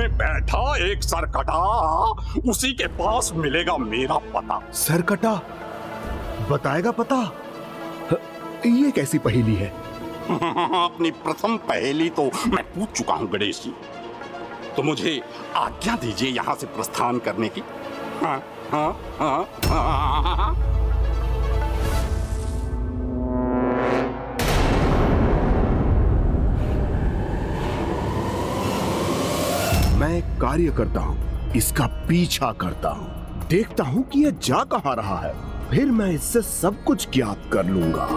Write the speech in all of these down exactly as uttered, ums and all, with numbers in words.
में बैठा एक सरकटा, उसी के पास मिलेगा मेरा पता। सरकटा बताएगा पता? ये कैसी पहेली है? अपनी प्रथम पहेली तो मैं पूछ चुका हूँ गणेश जी, तो मुझे आज्ञा दीजिए यहाँ से प्रस्थान करने की। हाँ, हाँ, हाँ, हाँ, हाँ। मैं एक कार्य करता हूँ, इसका पीछा करता हूँ, देखता हूँ कि यह जा कहाँ रहा है, फिर मैं इससे सब कुछ ज्ञात कर लूंगा।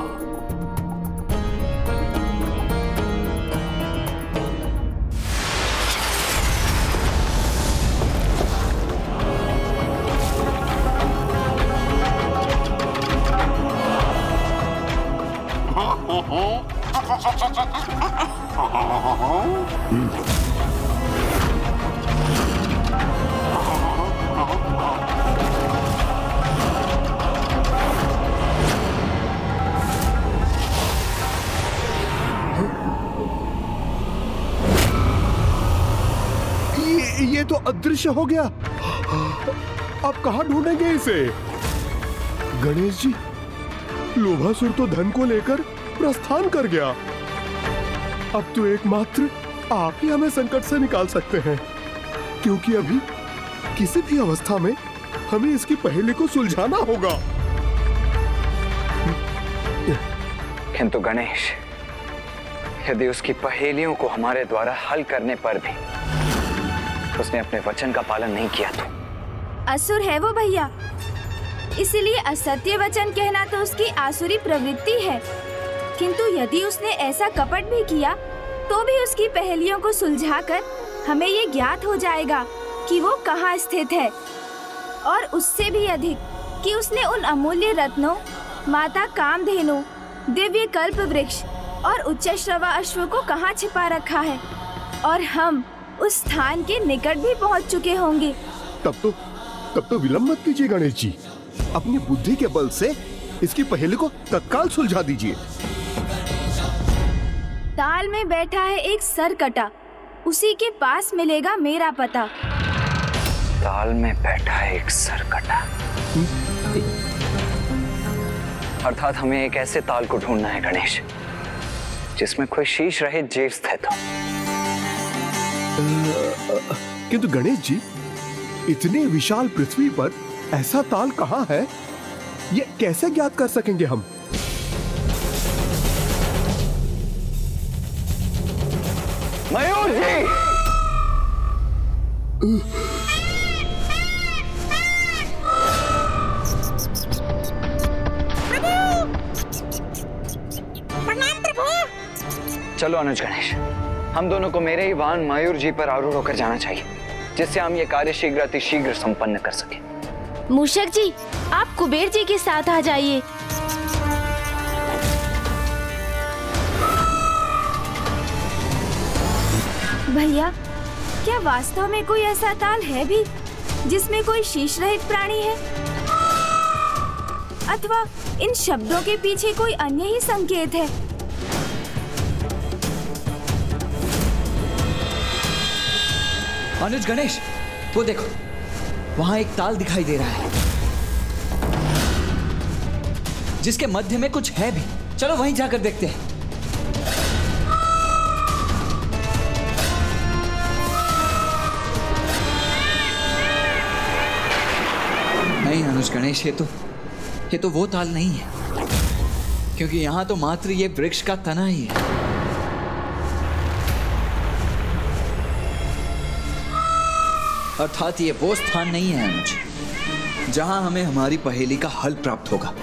ये तो अदृश्य हो गया। अब कहां ढूंढेंगे इसे? गणेश जी, लोभासुर तो धन को लेकर प्रस्थान कर गया। अब तो एकमात्र आप ही हमें संकट से निकाल सकते हैं, क्योंकि अभी किसी भी अवस्था में हमें इसकी पहेली को सुलझाना होगा। किंतु गणेश, यदि उसकी पहेलियों को हमारे द्वारा हल करने पर भी उसने अपने वचन का पालन नहीं किया तो? असुर है वो भैया, इसीलिए असत्य वचन कहना तो उसकी आसुरी प्रवृत्ति है। किंतु यदि उसने ऐसा कपट भी किया तो भी उसकी पहेलियों को सुलझाकर हमें ये ज्ञात हो जाएगा कि वो कहाँ स्थित है, और उससे भी अधिक कि उसने उन अमूल्य रत्नों, माता कामधेनु, दिव्य कल्प वृक्ष और उच्च श्रवा अश्व को कहाँ छिपा रखा है, और हम उस स्थान के निकट भी पहुंच चुके होंगे। तब तो तब तो विलंब मत कीजिए गणेश जी, अपनी बुद्धि के बल से इसकी पहेली को तत्काल सुलझा दीजिए। ताल में बैठा है एक सरकटा, उसी के पास मिलेगा मेरा पता। ताल में बैठा है एक सरकटा, अर्थात हमें एक ऐसे ताल को ढूंढना है गणेश, जिसमें कोई शीश रहित जीव स्थित हो। किंतु गणेश जी, इतने विशाल पृथ्वी पर ऐसा ताल कहाँ है, ये कैसे ज्ञात कर सकेंगे हम? मयूर जी! चलो अनुज गणेश, हम दोनों को मेरे ही वाहन मयूर जी पर आरूढ़ होकर जाना चाहिए, जिससे हम ये कार्य शीघ्र अति शीघ्र संपन्न कर सकें। मूषक जी, आप कुबेर जी के साथ आ जाइए। भैया, क्या वास्तव में कोई ऐसा ताल है भी जिसमें कोई शीश रहित प्राणी है, अथवा इन शब्दों के पीछे कोई अन्य ही संकेत है? अनुज गणेश, वो देखो, वहां एक ताल दिखाई दे रहा है, जिसके मध्य में कुछ है भी। चलो वहीं जाकर देखते हैं। नहीं अनुज गणेश, ये तो ये तो वो ताल नहीं है, क्योंकि यहां तो मात्र ये वृक्ष का तना ही है। अर्थात ये वो स्थान नहीं है अनुज, जहां हमें हमारी पहेली का हल प्राप्त होगा।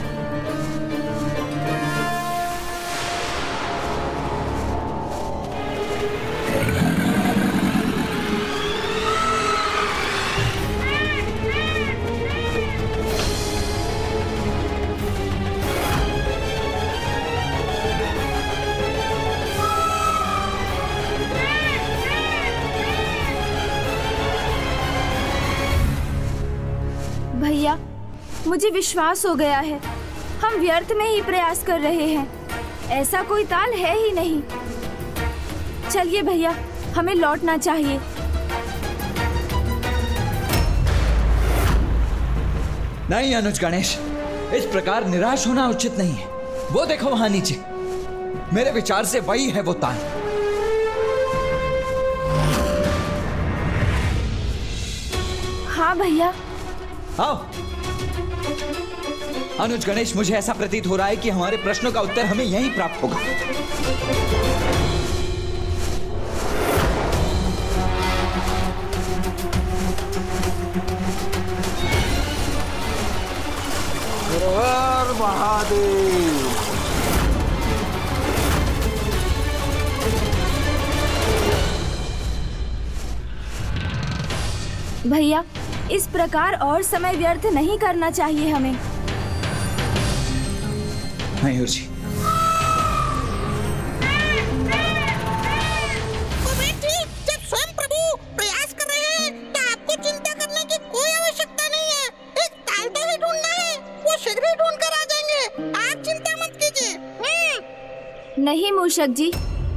भैया, मुझे विश्वास हो गया है, हम व्यर्थ में ही प्रयास कर रहे हैं, ऐसा कोई ताल है ही नहीं। चलिए भैया, हमें लौटना चाहिए। नहीं अनुज गणेश, इस प्रकार निराश होना उचित नहीं है। वो देखो वहां नीचे, मेरे विचार से वही है वो ताल। हाँ भैया। आओ अनुज गणेश, मुझे ऐसा प्रतीत हो रहा है कि हमारे प्रश्नों का उत्तर हमें यहीं प्राप्त होगा। हर महादेव। भैया, इस प्रकार और समय व्यर्थ नहीं करना चाहिए हमें। मयूर जी, जब स्वयं प्रभु प्रयास कर रहे हैं तो आपको चिंता करने की कोई आवश्यकता नहीं है। एक ताल तो ही ढूंढना है, वो शीघ्र ही ढूंढ कर आ जाएंगे। आप चिंता मत कीजिए। नहीं मूषक जी,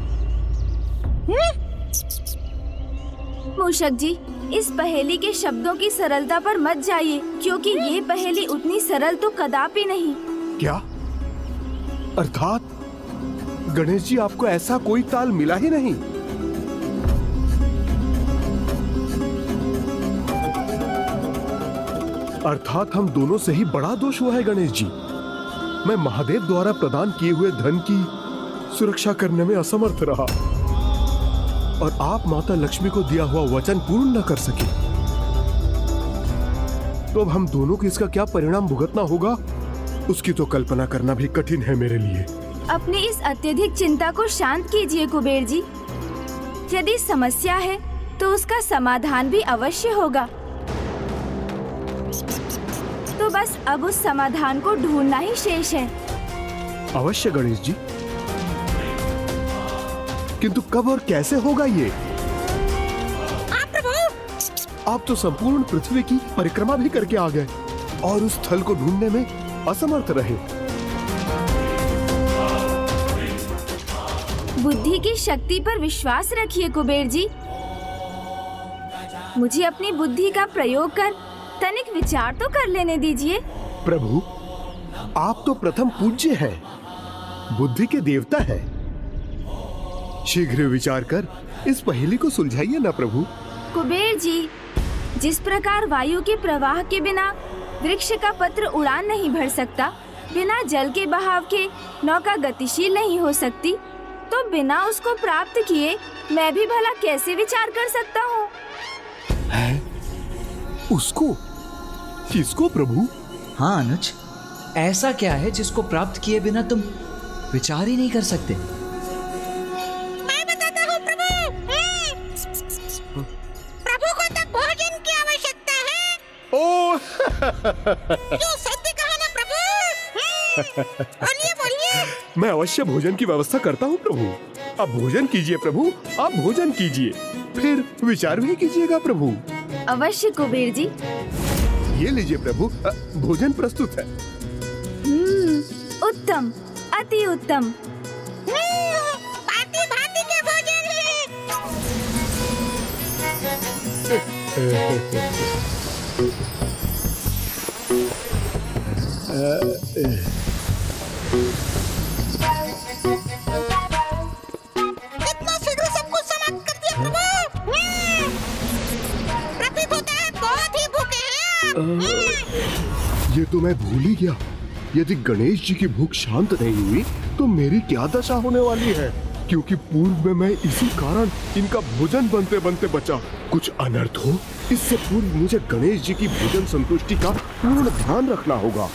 मूषक जी, इस पहेली के शब्दों की सरलता पर मत जाइए, क्योंकि ये पहेली उतनी सरल तो कदापि नहीं। क्या? अर्थात गणेश जी, आपको ऐसा कोई ताल मिला ही नहीं? अर्थात हम दोनों से ही बड़ा दोष हुआ है गणेश जी। मैं महादेव द्वारा प्रदान किए हुए धन की सुरक्षा करने में असमर्थ रहा और आप माता लक्ष्मी को दिया हुआ वचन पूर्ण न कर सके। तो अब हम दोनों को इसका क्या परिणाम भुगतना होगा, उसकी तो कल्पना करना भी कठिन है मेरे लिए। अपनी इस अत्यधिक चिंता को शांत कीजिए कुबेर जी। यदि समस्या है तो उसका समाधान भी अवश्य होगा। तो बस अब उस समाधान को ढूंढना ही शेष है। अवश्य गणेश जी, किंतु कब और कैसे होगा ये? आप प्रभु, आप तो संपूर्ण पृथ्वी की परिक्रमा भी करके आ गए और उस स्थल को ढूंढने में असमर्थ रहे। बुद्धि की शक्ति पर विश्वास रखिए कुबेर जी। मुझे अपनी बुद्धि का प्रयोग कर तनिक विचार तो कर लेने दीजिए। प्रभु, आप तो प्रथम पूज्य हैं, बुद्धि के देवता हैं। शीघ्र विचार कर इस पहेली को सुलझाइए ना प्रभु। कुबेर जी, जिस प्रकार वायु के प्रवाह के बिना वृक्ष का पत्र उड़ान नहीं भर सकता, बिना जल के बहाव के नौका गतिशील नहीं हो सकती, तो बिना उसको प्राप्त किए मैं भी भला कैसे विचार कर सकता हूँ? है? उसको? किसको प्रभु? हाँ अनुज, ऐसा क्या है जिसको प्राप्त किए बिना तुम विचार ही नहीं कर सकते? मैं बताता हूँ प्रभु। प्रभु को तो भोजन की आवश्यकता है। ओ क्यों सत्य कहा ना प्रभु। बोलिए बोलिए। मैं अवश्य भोजन की व्यवस्था करता हूँ प्रभु। आप भोजन कीजिए प्रभु, आप भोजन कीजिए, फिर विचार भी कीजिएगा प्रभु। अवश्य कुबेर जी। ये लीजिए प्रभु, भोजन प्रस्तुत है। हम्म, उत्तम, अति उत्तम। भांति भांति के भोजन कितना शीघ्र सब कुछ समाप्त कर दिया प्रभु। प्रतीत होता है बहुत ही भूखे हैं। ये तो मैं भूल ही गया। यदि गणेश जी की भूख शांत नहीं हुई तो मेरी क्या दशा होने वाली है, क्योंकि पूर्व में मैं इसी कारण इनका भोजन बनते बनते बचा। कुछ अनर्थ हो, इससे पूर्व मुझे गणेश जी की भोजन संतुष्टि का पूर्ण ध्यान रखना होगा।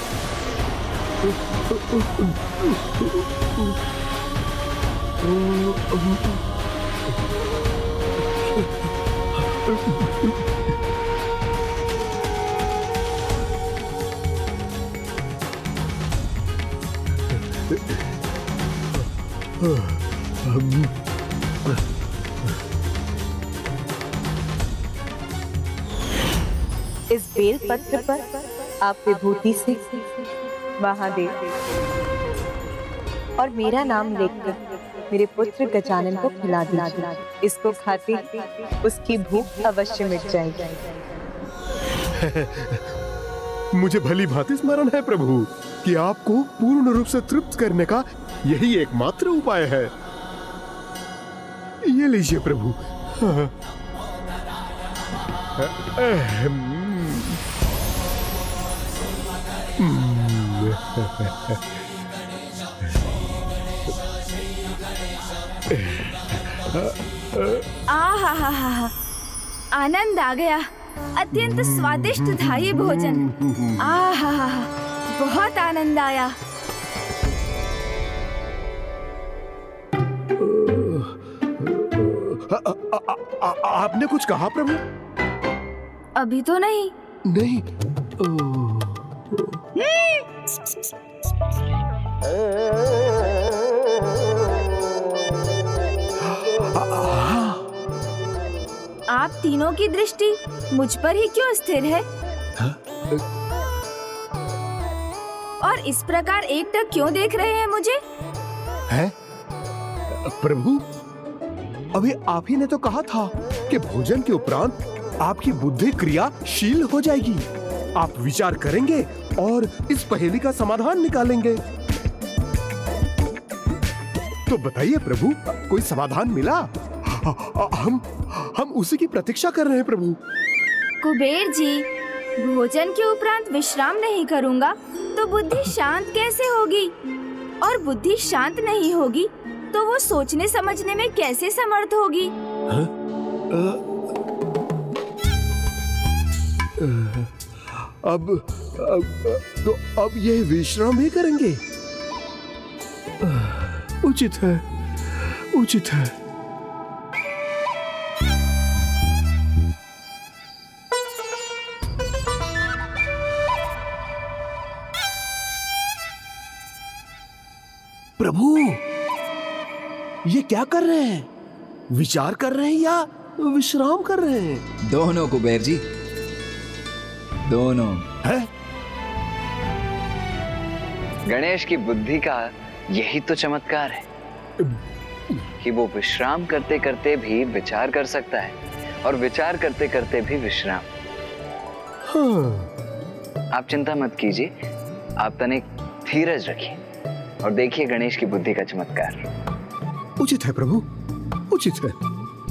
इस बेल पत्र पर आप विभूति से महादेव और मेरा नाम लिखकर मेरे पुत्र गजानन को खिला दीजिए। इसको खाते उसकी भूख अवश्य मिट जाएगी। मुझे भली भांति स्मरण है प्रभु कि आपको पूर्ण रूप से तृप्त करने का यही एकमात्र उपाय है। ये लीजिए प्रभु। हाँ। आ हा हा हा हा, आनंद आ गया। अत्यंत स्वादिष्ट था ये भोजन। आ हा हा हा, बहुत आनंद आया। आ, आ, आ, आपने कुछ कहा प्रभु? अभी तो नहीं। नहीं। आप तीनों की दृष्टि मुझ पर ही क्यों स्थिर है? हा? और इस प्रकार एकटक क्यों देख रहे हैं मुझे? है? प्रभु, अभी आप ही ने तो कहा था कि भोजन के उपरांत आपकी बुद्धि क्रियाशील हो जाएगी। आप विचार करेंगे और इस पहेली का समाधान निकालेंगे। तो बताइए प्रभु, कोई समाधान मिला? हम हम उसी की प्रतीक्षा कर रहे हैं प्रभु। कुबेर जी, भोजन के उपरांत विश्राम नहीं करूंगा तो बुद्धि शांत कैसे होगी? और बुद्धि शांत नहीं होगी तो वो सोचने समझने में कैसे समर्थ होगी? हा? आ, अब, अब तो अब ये विश्राम ही करेंगे। उचित है, उचित है। प्रभु, ये क्या कर रहे हैं? विचार कर रहे हैं या विश्राम कर रहे हैं? दोनों कुबेर जी, दोनों। है? गणेश की बुद्धि का यही तो चमत्कार है कि वो विश्राम करते करते भी विचार कर सकता है और विचार करते करते भी विश्राम। हाँ। आप चिंता मत कीजिए, आप तनिक धीरज रखिए और देखिए गणेश की बुद्धि का चमत्कार। उचित है प्रभु, उचित है।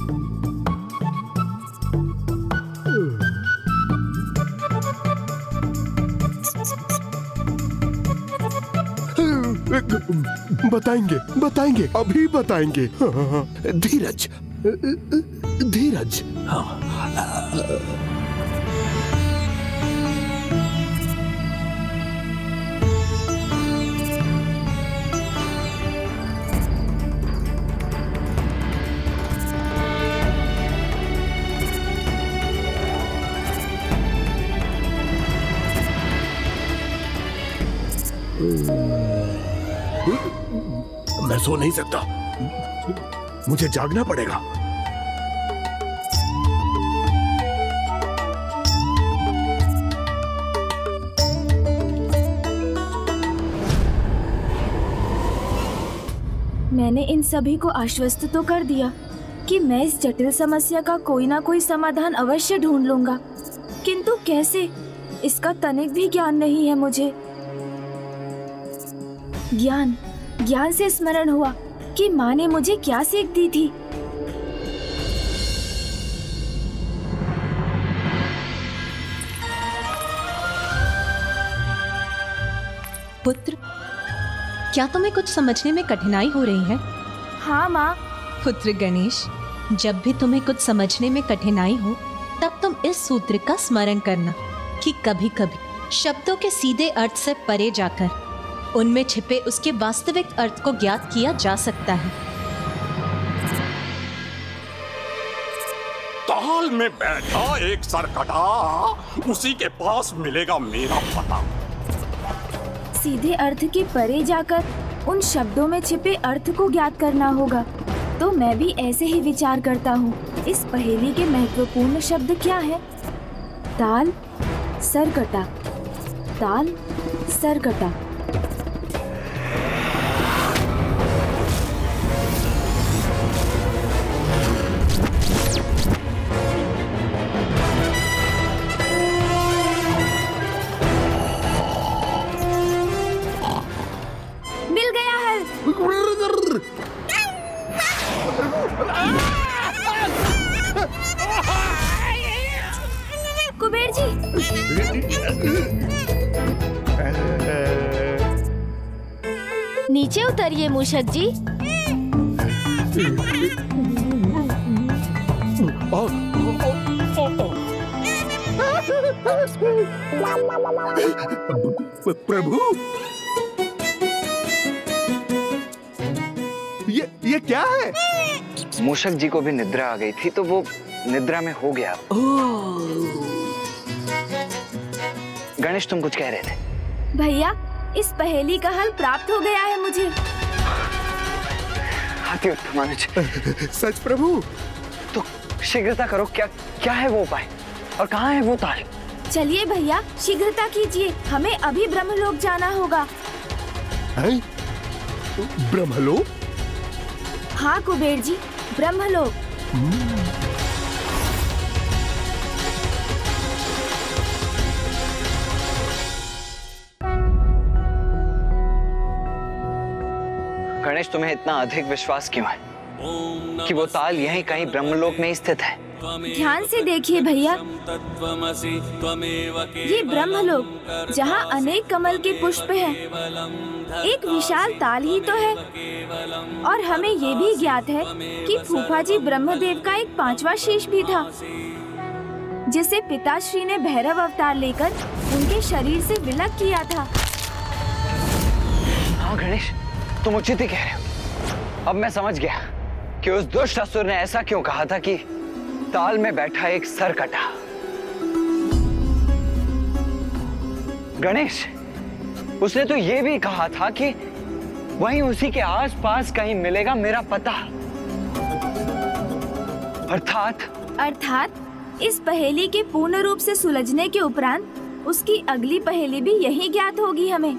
बताएंगे, बताएंगे, अभी बताएंगे। धीरज, धीरज। मैं सो नहीं सकता, मुझे जागना पड़ेगा। मैंने इन सभी को आश्वस्त तो कर दिया कि मैं इस जटिल समस्या का कोई ना कोई समाधान अवश्य ढूंढ लूंगा, किंतु कैसे, इसका तनिक भी ज्ञान नहीं है मुझे। ज्ञान ज्ञान से स्मरण हुआ कि माँ ने मुझे क्या सीख दी थी। पुत्र, क्या तुम्हें कुछ समझने में कठिनाई हो रही है? हाँ माँ। पुत्र गणेश, जब भी तुम्हें कुछ समझने में कठिनाई हो तब तुम इस सूत्र का स्मरण करना कि कभी कभी शब्दों के सीधे अर्थ से परे जाकर उनमें छिपे उसके वास्तविक अर्थ को ज्ञात किया जा सकता है। ताल में बैठा एक सरकटा, उसी के पास मिलेगा मेरा पता। सीधे अर्थ के परे जाकर उन शब्दों में छिपे अर्थ को ज्ञात करना होगा। तो मैं भी ऐसे ही विचार करता हूँ। इस पहेली के महत्वपूर्ण शब्द क्या है? ताल, सरकटा, ताल, सरकटा। कमल। कुबेर जी, नीचे उतरिए मूषक जी। प्रभु, ये ये क्या है? मूषक जी को भी निद्रा आ गई थी तो वो निद्रा में हो गया। गणेश, तुम कुछ कह रहे थे। भैया, इस पहेली का हल प्राप्त हो गया है मुझे। हाथी उत्तम अनुज। सच प्रभु? तो शीघ्रता करो, क्या क्या है वो उपाय और कहाँ है वो ताल? चलिए भैया, शीघ्रता कीजिए, हमें अभी ब्रह्मलोक जाना होगा। हैं? ब्रह्मलोक? हाँ कुबेर जी, ब्रह्मलोक। गणेश, तुम्हें इतना अधिक विश्वास क्यों है कि वो ताल यहीं कहीं ब्रह्मलोक में स्थित है? ध्यान से देखिए भैया, ये ब्रह्मलोक जहाँ अनेक कमल के पुष्प हैं, एक विशाल ताल ही तो है। और हमें ये भी ज्ञात है कि फूफा जी ब्रह्मदेव का एक पांचवा शीश भी था, जिसे पिताश्री ने भैरव अवतार लेकर उनके शरीर से विलग किया था। हाँ गणेश, तुम उचित ही कह रहे हो। अब मैं समझ गया कि उस दुष्ट असुर ने ऐसा क्यों कहा था कि ताल में बैठा एक सरकटा। गणेश, उसने तो ये भी कहा था कि वहीं उसी के आसपास कहीं मिलेगा मेरा पता। अर्थात अर्थात इस पहेली के पूर्ण रूप से सुलझने के उपरांत उसकी अगली पहेली भी यही ज्ञात होगी हमें।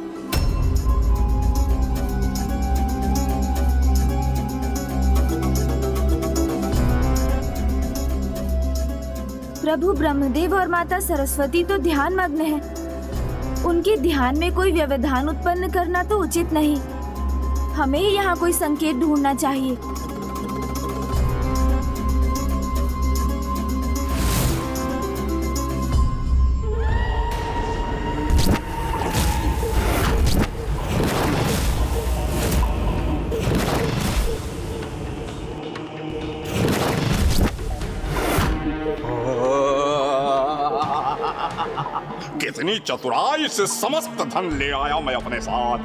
प्रभु ब्रह्मदेव और माता सरस्वती तो ध्यान मग्न हैं। उनके ध्यान में कोई व्यवधान उत्पन्न करना तो उचित नहीं। हमें ही यहाँ कोई संकेत ढूंढना चाहिए। कितनी चतुराई से समस्त धन ले आया मैं अपने साथ।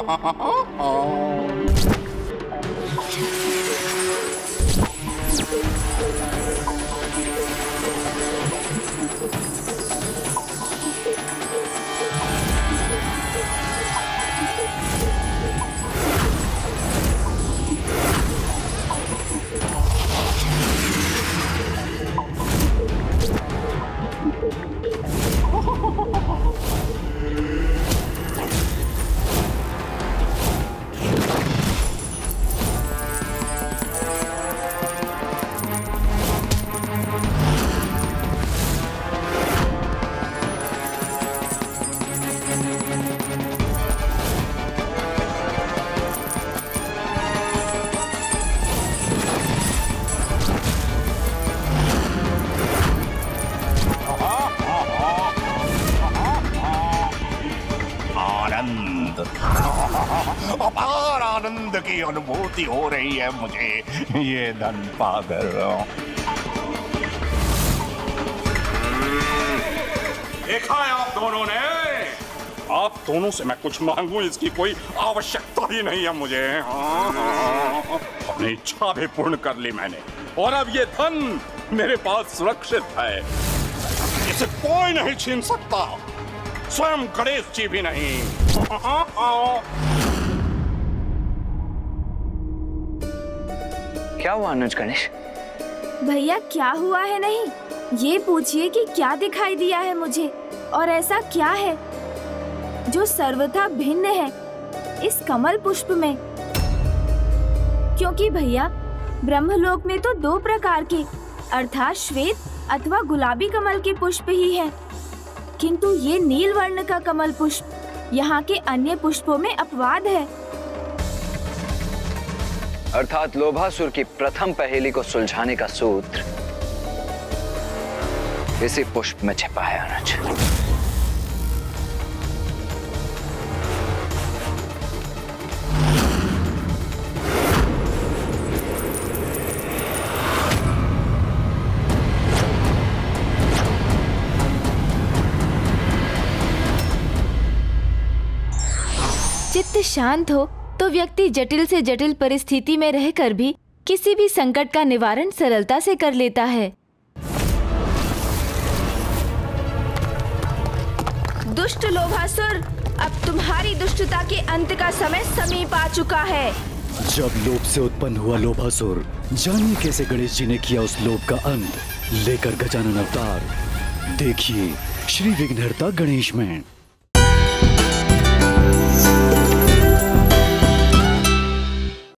अपार आनंद की अनुभूति हो रही है मुझे ये धन पाकर। देखा है आप दोनों ने, आप दोनों से मैं कुछ मांगूं इसकी कोई आवश्यकता ही नहीं है मुझे। अपनी इच्छा भी पूर्ण कर ली मैंने और अब ये धन मेरे पास सुरक्षित है, इसे कोई नहीं छीन सकता, स्वयं गणेश जी भी नहीं। क्या हुआ अनुज गणेश? भैया क्या हुआ है नहीं, ये पूछिए कि क्या दिखाई दिया है मुझे और ऐसा क्या है जो सर्वथा भिन्न है इस कमल पुष्प में। क्योंकि भैया ब्रह्मलोक में तो दो प्रकार के अर्थात श्वेत अथवा गुलाबी कमल के पुष्प ही है, किंतु ये नील वर्ण का कमल पुष्प यहाँ के अन्य पुष्पों में अपवाद है। अर्थात लोभासुर की प्रथम पहेली को सुलझाने का सूत्र इसी पुष्प में छिपा है अनुज। चित्त शांत हो तो व्यक्ति जटिल से जटिल परिस्थिति में रहकर भी किसी भी संकट का निवारण सरलता से कर लेता है। दुष्ट लोभासुर, अब तुम्हारी दुष्टता के अंत का समय समीप आ चुका है। जब लोभ से उत्पन्न हुआ लोभासुर, जानिए कैसे गणेश जी ने किया उस लोभ का अंत। लेकर गजानन अवतार, देखिए श्री विघ्नहर्ता गणेश में।